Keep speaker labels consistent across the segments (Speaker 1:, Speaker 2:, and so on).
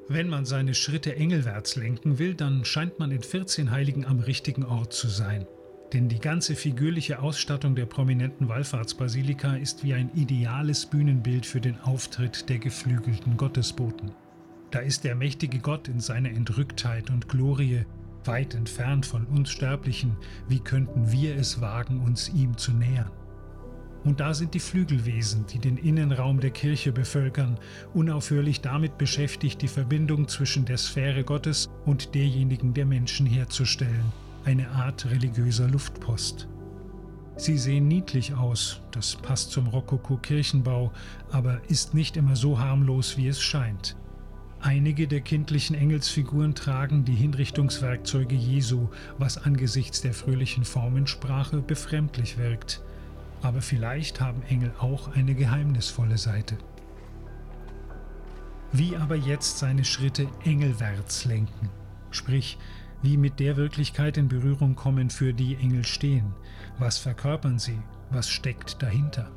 Speaker 1: Wenn man seine Schritte engelwärts lenken will, dann scheint man in 14 Heiligen am richtigen Ort zu sein. Denn die ganze figürliche Ausstattung der prominenten Wallfahrtsbasilika ist wie ein ideales Bühnenbild für den Auftritt der geflügelten Gottesboten. Da ist der mächtige Gott in seiner Entrücktheit und Glorie, weit entfernt von uns Sterblichen. Wie könnten wir es wagen, uns ihm zu nähern? Und da sind die Flügelwesen, die den Innenraum der Kirche bevölkern, unaufhörlich damit beschäftigt, die Verbindung zwischen der Sphäre Gottes und derjenigen der Menschen herzustellen, eine Art religiöser Luftpost. Sie sehen niedlich aus, das passt zum Rokoko-Kirchenbau, aber ist nicht immer so harmlos, wie es scheint. Einige der kindlichen Engelsfiguren tragen die Hinrichtungswerkzeuge Jesu, was angesichts der fröhlichen Formensprache befremdlich wirkt. Aber vielleicht haben Engel auch eine geheimnisvolle Seite. Wie aber jetzt seine Schritte engelwärts lenken, sprich, wie mit der Wirklichkeit in Berührung kommen, für die Engel stehen. Was verkörpern sie? Was steckt dahinter?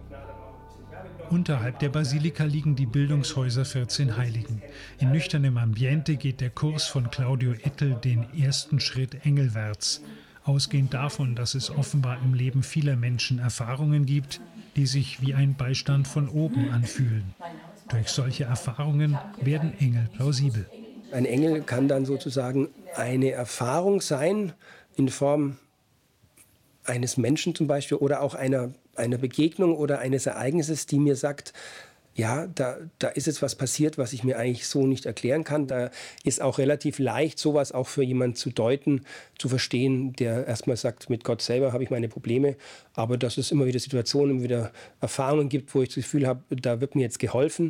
Speaker 1: Unterhalb der Basilika liegen die Bildungshäuser 14 Heiligen. In nüchternem Ambiente geht der Kurs von Claudio Ettel den ersten Schritt engelwärts, ausgehend davon, dass es offenbar im Leben vieler Menschen Erfahrungen gibt, die sich wie ein Beistand von oben anfühlen. Durch solche Erfahrungen werden Engel plausibel.
Speaker 2: Ein Engel kann dann sozusagen eine Erfahrung sein in Form eines Menschen zum Beispiel oder auch einer Begegnung oder eines Ereignisses, die mir sagt, ja, da ist jetzt was passiert, was ich mir eigentlich so nicht erklären kann. Da ist auch relativ leicht, sowas auch für jemanden zu deuten, zu verstehen, der erstmal sagt, mit Gott selber habe ich meine Probleme, aber dass es immer wieder Situationen, immer wieder Erfahrungen gibt, wo ich das Gefühl habe, da wird mir jetzt geholfen.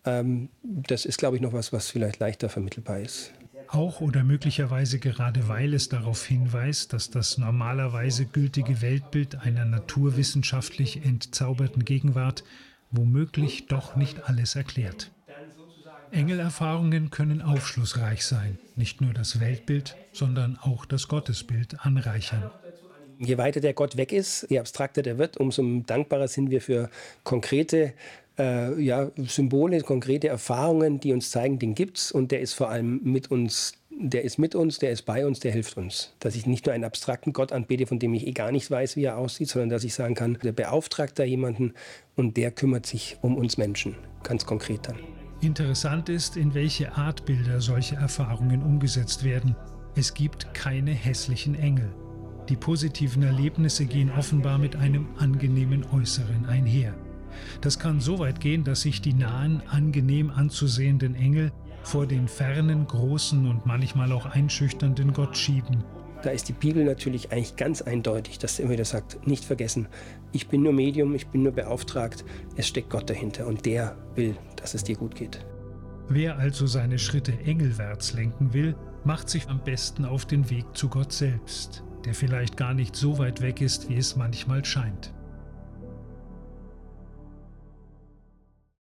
Speaker 2: Das ist, glaube ich, noch was vielleicht leichter vermittelbar ist.
Speaker 1: Auch oder möglicherweise gerade weil es darauf hinweist, dass das normalerweise gültige Weltbild einer naturwissenschaftlich entzauberten Gegenwart womöglich doch nicht alles erklärt. Engelerfahrungen können aufschlussreich sein, nicht nur das Weltbild, sondern auch das Gottesbild anreichern.
Speaker 2: Je weiter der Gott weg ist, je abstrakter der wird, umso dankbarer sind wir für konkrete Symbole, konkrete Erfahrungen, die uns zeigen, den gibt's und der ist vor allem mit uns, der ist bei uns, der hilft uns. Dass ich nicht nur einen abstrakten Gott anbete, von dem ich gar nicht weiß, wie er aussieht, sondern dass ich sagen kann, der beauftragt da jemanden und der kümmert sich um uns Menschen, ganz konkret dann.
Speaker 1: Interessant ist, in welche Art Bilder solche Erfahrungen umgesetzt werden. Es gibt keine hässlichen Engel. Die positiven Erlebnisse gehen offenbar mit einem angenehmen Äußeren einher. Das kann so weit gehen, dass sich die nahen, angenehm anzusehenden Engel vor den fernen, großen und manchmal auch einschüchternden Gott schieben.
Speaker 2: Da ist die Bibel natürlich eigentlich ganz eindeutig, dass sie immer wieder sagt, nicht vergessen, ich bin nur Medium, ich bin nur beauftragt, es steckt Gott dahinter und der will, dass es dir gut geht.
Speaker 1: Wer also seine Schritte engelwärts lenken will, macht sich am besten auf den Weg zu Gott selbst, der vielleicht gar nicht so weit weg ist, wie es manchmal scheint.